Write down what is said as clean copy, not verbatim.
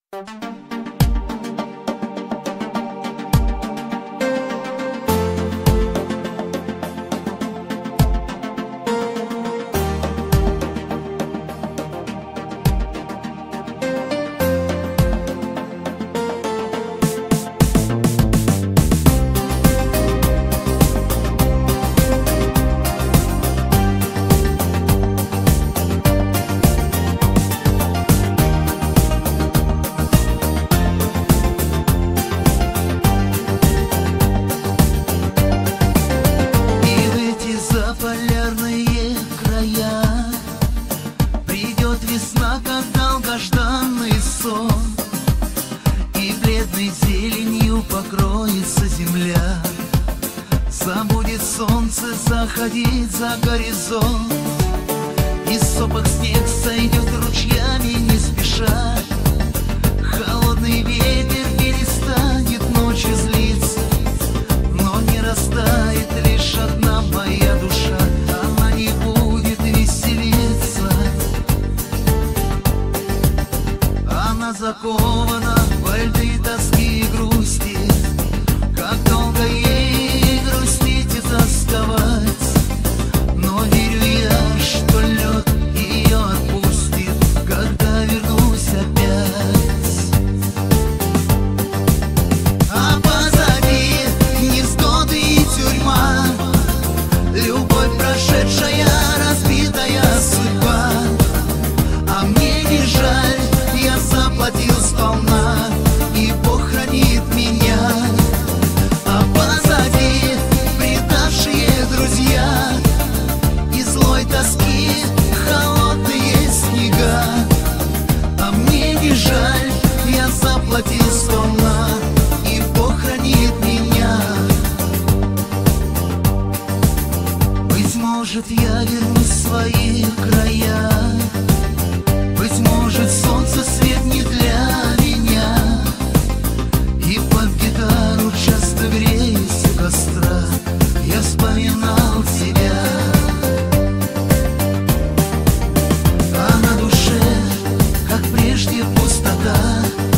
Полярные края придет весна, как долгожданный сон, и бледной зеленью покроется земля. Забудет солнце заходить за горизонт, и сопок снег сойдет ручьями не спеша. Холодный ветер перестанет ночью злиться, но не растает лишь одна моя душа. Она не будет веселиться, она закована во льды тоски и грусти. Как долго ей грустить и тосковать, но верю я, что лед ее отпустит, когда вернусь опять. А позади невзгоды и тюрьма, любовь прошедшая, разбитая судьба. А мне не жаль, я заплатил сполна, и Бог хранит меня. А позади предавшие друзья и злой тоски холодные снега. А мне не жаль, я заплатил сполна, и Бог хранит меня. Быть может, я вернусь в свои края, быть может, солнце свет не для меня, и под гитару часто греюсь у костра я вспоминал тебя. А на душе, как прежде, пустота.